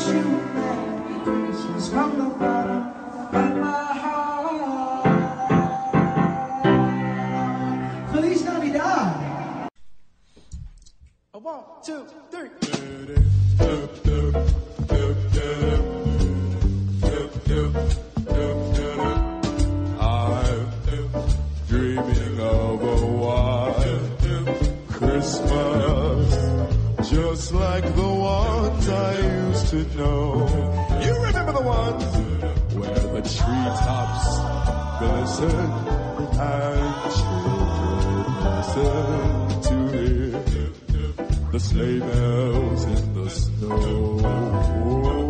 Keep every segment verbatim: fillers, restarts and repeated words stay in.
you a Merry Christmas from the bottom of my heart. Feliz Navidad. A one, two, three. I'm dreaming of a white Christmas, just like the ones I used to know. You remember the ones where the treetops glisten and children listen to hear the sleigh bells in the snow.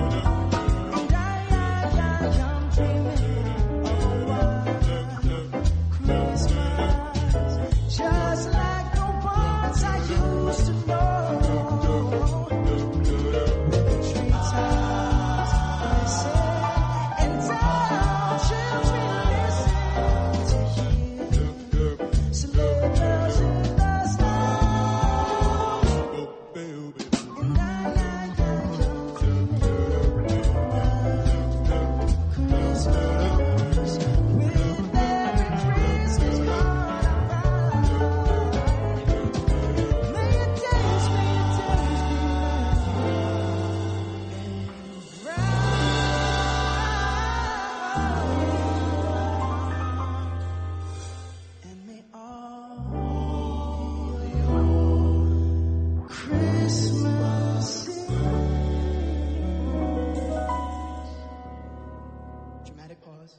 Pause.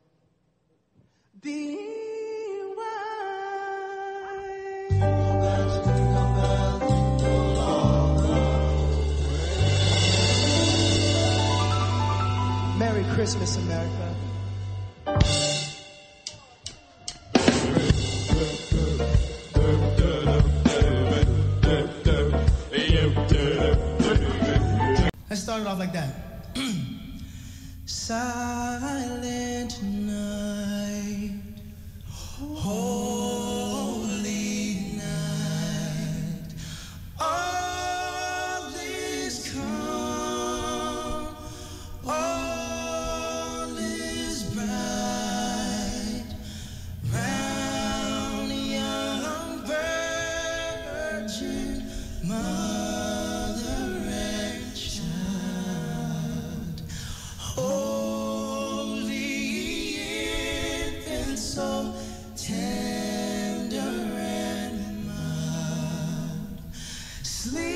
Be wise. Merry Christmas, America. Let's start it off like that. Silent night, holy night, all is calm, all is bright, round the young virgin mother and child. Oh, so tender and mild. Sleep